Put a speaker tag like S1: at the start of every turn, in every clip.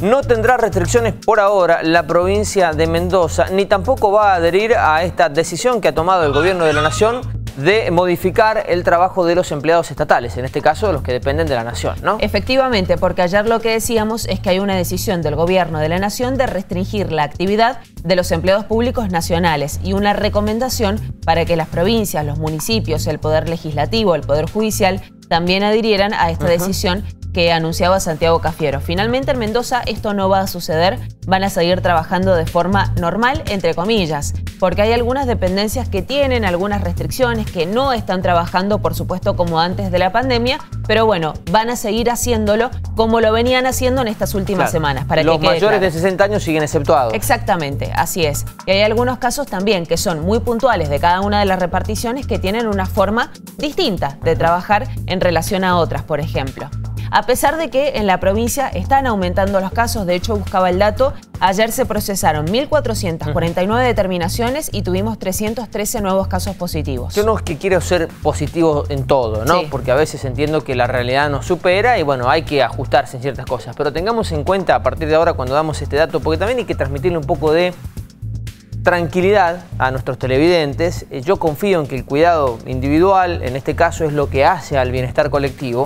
S1: No tendrá restricciones por ahora la provincia de Mendoza, ni tampoco va a adherir a esta decisión que ha tomado el gobierno de la Nación de modificar el trabajo de los empleados estatales, en este caso los que dependen de la Nación, ¿no?
S2: Efectivamente, porque ayer lo que decíamos es que hay una decisión del gobierno de la Nación de restringir la actividad de los empleados públicos nacionales y una recomendación para que las provincias, los municipios, el Poder Legislativo, el Poder Judicial también adhirieran a esta decisión que anunciaba Santiago Cafiero. Finalmente en Mendoza esto no va a suceder, van a seguir trabajando de forma normal, entre comillas, porque hay algunas dependencias que tienen algunas restricciones, que no están trabajando, por supuesto, como antes de la pandemia, pero bueno, van a seguir haciéndolo como lo venían haciendo en estas últimas semanas. Para
S1: los
S2: que quede
S1: mayores
S2: claro.
S1: de 60 años siguen exceptuados.
S2: Exactamente, así es. Y hay algunos casos también que son muy puntuales de cada una de las reparticiones que tienen una forma distinta de trabajar en relación a otras, por ejemplo. A pesar de que en la provincia están aumentando los casos, de hecho buscaba el dato, ayer se procesaron 1.449 determinaciones y tuvimos 313 nuevos casos positivos.
S1: Yo no es que quiero ser positivo en todo, ¿no?
S2: Sí.
S1: Porque a veces entiendo que la realidad nos supera y bueno, hay que ajustarse en ciertas cosas. Pero tengamos en cuenta a partir de ahora cuando damos este dato, porque también hay que transmitirle un poco de tranquilidad a nuestros televidentes. Yo confío en que el cuidado individual, en este caso, es lo que hace al bienestar colectivo.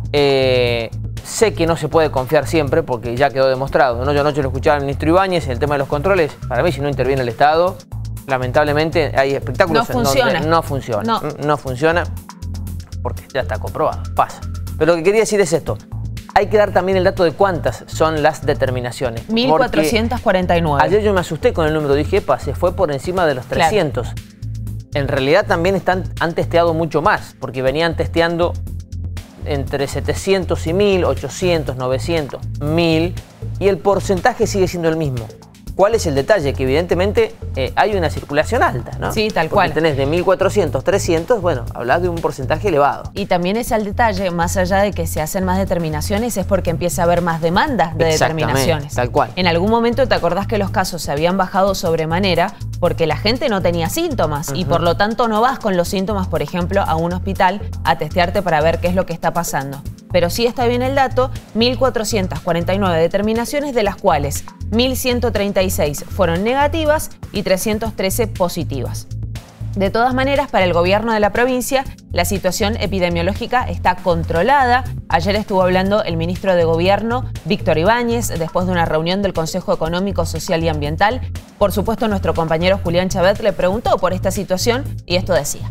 S1: Sé que no se puede confiar siempre porque ya quedó demostrado, ¿no? Yo anoche lo escuchaba al ministro Ibáñez en el tema de los controles. Para mí, si no interviene el Estado, lamentablemente hay espectáculos
S2: no funciona.
S1: No funciona. No funciona porque ya está comprobado, pasa. Pero lo que quería decir es esto. Hay que dar también el dato de cuántas son las determinaciones.
S2: 1.449.
S1: Ayer yo me asusté con el número, dije, epa, se fue por encima de los 300. Claro. En realidad también han testeado mucho más, porque venían testeando entre 700 y 1000, 800, 900, 1000, y el porcentaje sigue siendo el mismo. ¿Cuál es el detalle? Que evidentemente hay una circulación alta, ¿no?
S2: Sí, tal
S1: Porque
S2: cual.
S1: tenés de 1.400, 300, bueno, hablas de un porcentaje elevado.
S2: Y también es el detalle, más allá de que se hacen más determinaciones, es porque empieza a haber más demandas de determinaciones.
S1: Tal cual.
S2: En algún momento te acordás que los casos se habían bajado sobremanera porque la gente no tenía síntomas y por lo tanto no vas con los síntomas, por ejemplo, a un hospital a testearte para ver qué es lo que está pasando. Pero sí está bien el dato, 1.449 determinaciones, de las cuales 1.136 fueron negativas y 313 positivas. De todas maneras, para el gobierno de la provincia, la situación epidemiológica está controlada. Ayer estuvo hablando el ministro de Gobierno, Víctor Ibáñez, después de una reunión del Consejo Económico, Social y Ambiental. Por supuesto, nuestro compañero Julián Chabet le preguntó por esta situación y esto decía.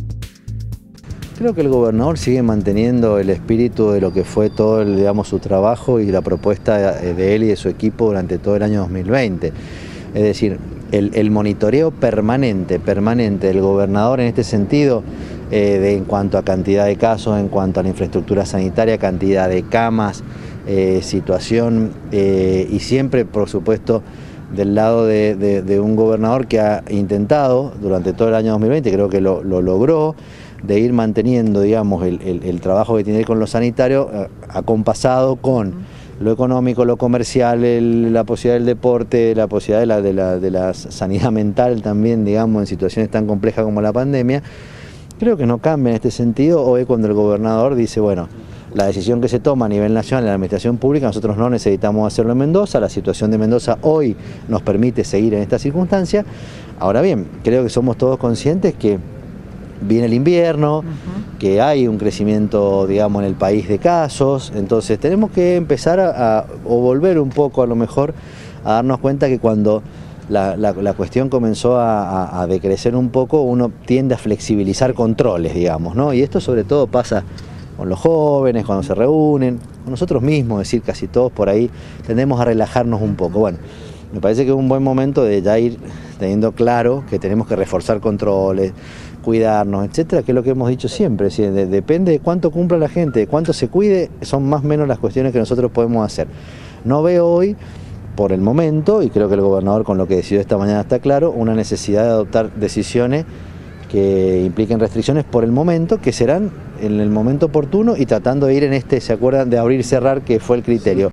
S3: Creo que el gobernador sigue manteniendo el espíritu de lo que fue todo, digamos, su trabajo y la propuesta de él y de su equipo durante todo el año 2020. Es decir, el monitoreo permanente del gobernador en este sentido, en cuanto a cantidad de casos, en cuanto a la infraestructura sanitaria, cantidad de camas, situación, y siempre, por supuesto, del lado de un gobernador que ha intentado durante todo el año 2020, creo que lo logró, de ir manteniendo, digamos, el trabajo que tiene con lo sanitario acompasado con lo económico, lo comercial, la posibilidad del deporte, la posibilidad de la sanidad mental también, digamos, en situaciones tan complejas como la pandemia. Creo que no cambia en este sentido. Hoy cuando el gobernador dice, bueno, la decisión que se toma a nivel nacional en la administración pública, nosotros no necesitamos hacerlo en Mendoza, la situación de Mendoza hoy nos permite seguir en esta circunstancia. Ahora bien, creo que somos todos conscientes que viene el invierno, que hay un crecimiento, digamos, en el país de casos, entonces tenemos que empezar o volver un poco a lo mejor a darnos cuenta que cuando la cuestión comenzó a decrecer un poco, uno tiende a flexibilizar controles, digamos, ¿no? Y esto sobre todo pasa con los jóvenes, cuando se reúnen, con nosotros mismos, es decir, casi todos por ahí tendemos a relajarnos un poco. Bueno, me parece que es un buen momento de ya ir teniendo claro que tenemos que reforzar controles, cuidarnos, etcétera, que es lo que hemos dicho siempre. Es decir, depende de cuánto cumpla la gente, de cuánto se cuide, son más o menos las cuestiones que nosotros podemos hacer. No veo hoy, por el momento, y creo que el gobernador con lo que decidió esta mañana está claro, una necesidad de adoptar decisiones que impliquen restricciones por el momento, que serán en el momento oportuno y tratando de ir en ¿se acuerdan de abrir y cerrar, que fue el criterio?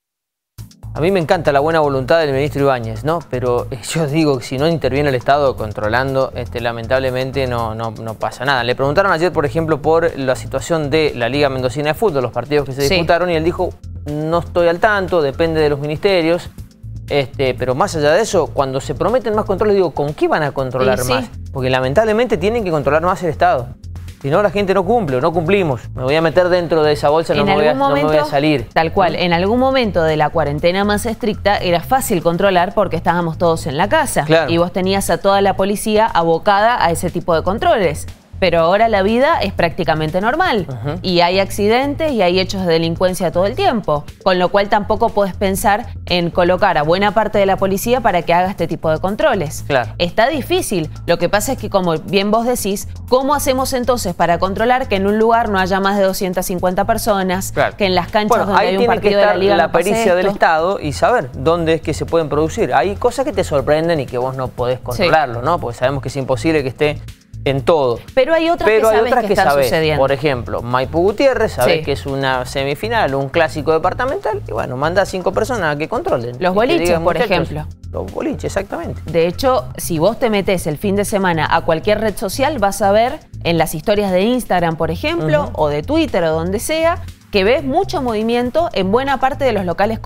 S1: A mí me encanta la buena voluntad del ministro Ibáñez, ¿no? Pero yo digo que si no interviene el Estado controlando, lamentablemente no pasa nada. Le preguntaron ayer, por ejemplo, por la situación de la Liga Mendocina de Fútbol, los partidos que se disputaron, y él dijo, no estoy al tanto, depende de los ministerios. Pero más allá de eso, cuando se prometen más controles, digo, ¿con qué van a controlar más? Porque lamentablemente tienen que controlar más el Estado. Si no, la gente no cumple, no cumplimos. Me voy a meter dentro de esa bolsa, no me voy a salir.
S2: Tal cual, en algún momento de la cuarentena más estricta era fácil controlar porque estábamos todos en la casa.
S1: Claro.
S2: Y vos tenías a toda la policía abocada a ese tipo de controles. Pero ahora la vida es prácticamente normal. Y hay accidentes y hay hechos de delincuencia todo el tiempo. Con lo cual tampoco podés pensar en colocar a buena parte de la policía para que haga este tipo de controles.
S1: Claro.
S2: Está difícil. Lo que pasa es que, como bien vos decís, ¿cómo hacemos entonces para controlar que en un lugar no haya más de 250 personas? Claro. Que en las canchas donde hay un partido de la Liga
S1: la pericia del Estado y saber dónde es que se pueden producir. Hay cosas que te sorprenden y que vos no podés controlarlo, ¿no? Porque sabemos que es imposible que esté en todo.
S2: Pero hay otras que están sucediendo.
S1: Por ejemplo, Maipú Gutiérrez, sabés que es una semifinal, un clásico departamental, y bueno, manda a 5 personas a que controlen.
S2: Los boliches, digan, por ejemplo.
S1: Los boliches, exactamente.
S2: De hecho, si vos te metés el fin de semana a cualquier red social, vas a ver en las historias de Instagram, por ejemplo, o de Twitter o donde sea, que ves mucho movimiento en buena parte de los locales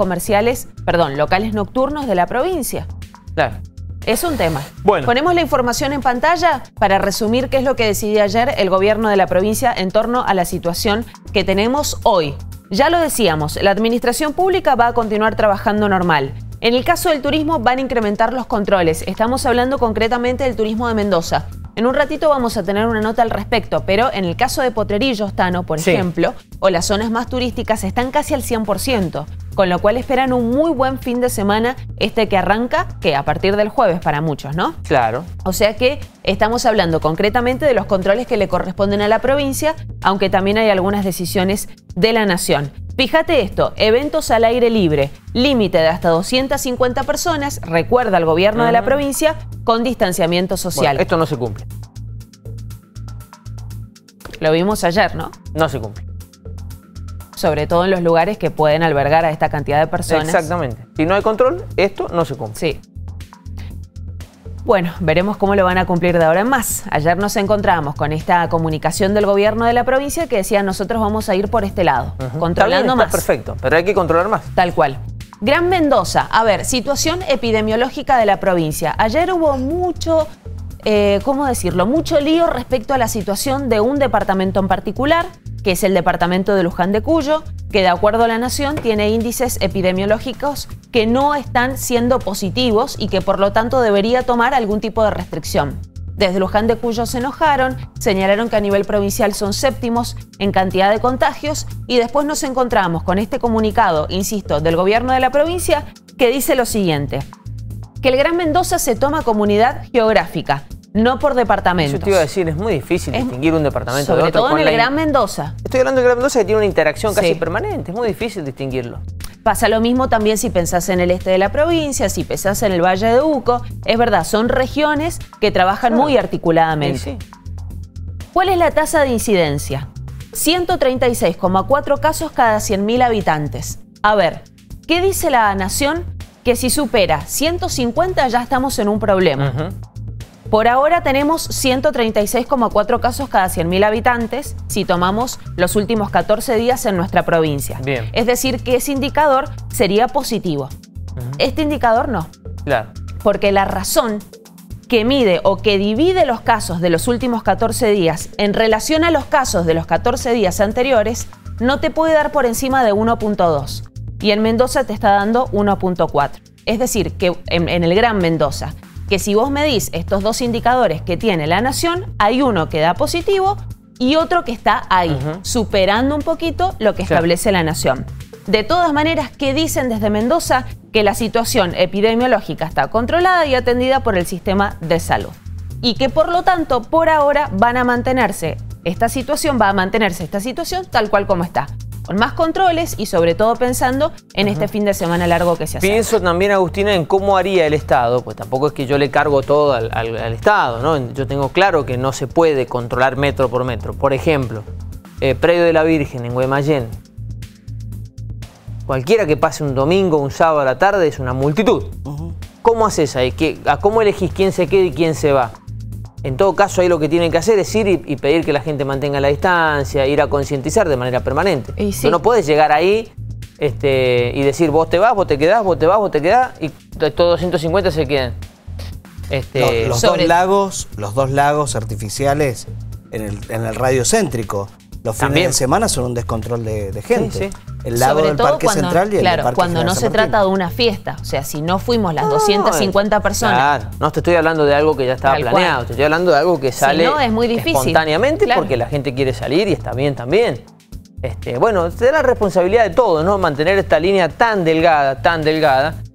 S2: locales nocturnos de la provincia.
S1: Claro.
S2: Es un tema.
S1: Bueno.
S2: Ponemos la información en pantalla para resumir qué es lo que decidió ayer el gobierno de la provincia en torno a la situación que tenemos hoy. Ya lo decíamos, la administración pública va a continuar trabajando normal. En el caso del turismo van a incrementar los controles. Estamos hablando concretamente del turismo de Mendoza. En un ratito vamos a tener una nota al respecto, pero en el caso de Potrerillos, Tano, por ejemplo, o las zonas más turísticas están casi al 100%, con lo cual esperan un muy buen fin de semana que arranca, que a partir del jueves para muchos, ¿no?
S1: Claro.
S2: O sea que estamos hablando concretamente de los controles que le corresponden a la provincia, aunque también hay algunas decisiones de la nación. Fíjate esto, eventos al aire libre, límite de hasta 250 personas, recuerda el gobierno de la provincia, con distanciamiento social.
S1: Bueno, esto no se cumple.
S2: Lo vimos ayer, ¿no?
S1: No se cumple.
S2: Sobre todo en los lugares que pueden albergar a esta cantidad de personas.
S1: Exactamente. Si no hay control, esto no se cumple.
S2: Sí. Bueno, veremos cómo lo van a cumplir de ahora en más. Ayer nos encontramos con esta comunicación del gobierno de la provincia que decía nosotros vamos a ir por este lado, controlando más.
S1: Está perfecto, pero hay que controlar más.
S2: Tal cual. Gran Mendoza, a ver, situación epidemiológica de la provincia. Ayer hubo mucho, ¿cómo decirlo? Mucho lío respecto a la situación de un departamento en particular, que es el departamento de Luján de Cuyo, que de acuerdo a la Nación tiene índices epidemiológicos que no están siendo positivos y que por lo tanto debería tomar algún tipo de restricción. Desde Luján de Cuyo se enojaron, señalaron que a nivel provincial son séptimos en cantidad de contagios y después nos encontramos con este comunicado, insisto, del gobierno de la provincia que dice lo siguiente, que el Gran Mendoza se toma como unidad geográfica, no por departamentos.
S1: Yo te iba a decir, es muy difícil distinguir un departamento de otro.
S2: Sobre todo en el Gran Mendoza.
S1: Estoy hablando del Gran Mendoza que tiene una interacción casi permanente, es muy difícil distinguirlo.
S2: Pasa lo mismo también si pensás en el este de la provincia, si pensás en el Valle de Uco. Es verdad, son regiones que trabajan muy articuladamente.
S1: Sí.
S2: ¿Cuál es la tasa de incidencia? 136,4 casos cada 100.000 habitantes. A ver, ¿qué dice la Nación? Que si supera 150 ya estamos en un problema. Por ahora tenemos 136,4 casos cada 100.000 habitantes si tomamos los últimos 14 días en nuestra provincia.
S1: Bien.
S2: Es decir, que ese indicador sería positivo. Este indicador no.
S1: Claro.
S2: Porque la razón que mide o que divide los casos de los últimos 14 días en relación a los casos de los 14 días anteriores no te puede dar por encima de 1.2. Y en Mendoza te está dando 1.4. Es decir, que en el Gran Mendoza, que si vos medís estos dos indicadores que tiene la Nación, hay uno que da positivo y otro que está ahí, superando un poquito lo que establece la Nación. De todas maneras, ¿qué dicen desde Mendoza? Que la situación epidemiológica está controlada y atendida por el sistema de salud. Y que por lo tanto, por ahora, va a mantenerse esta situación tal cual como está. Con más controles y sobre todo pensando en este fin de semana largo que se hace.
S1: Pienso también, Agustina, en cómo haría el Estado, pues tampoco es que yo le cargo todo al Estado, ¿no? Yo tengo claro que no se puede controlar metro por metro. Por ejemplo, Predio de la Virgen en Guaymallén. Cualquiera que pase un domingo, un sábado a la tarde es una multitud. ¿Cómo haces ahí? ¿Cómo elegís quién se queda y quién se va? En todo caso, ahí lo que tienen que hacer es ir y pedir que la gente mantenga la distancia, ir a concientizar de manera permanente.
S2: Sí.
S1: Tú no puedes llegar ahí y decir vos te vas, vos te quedás, vos te vas, vos te quedás, y todos 250 se quedan.
S4: Los dos lagos artificiales en el radio céntrico. Los fines de semana son un descontrol de gente. Sí. El lago del Parque Central y el Parque
S2: cuando no se trata de una fiesta. O sea, si no fuimos las 250 personas.
S1: Claro, no te estoy hablando de algo que ya estaba planeado. Te estoy hablando de algo que sale
S2: es muy difícil,
S1: espontáneamente porque la gente quiere salir y está bien también. Bueno, será la responsabilidad de todos, ¿no? Mantener esta línea tan delgada,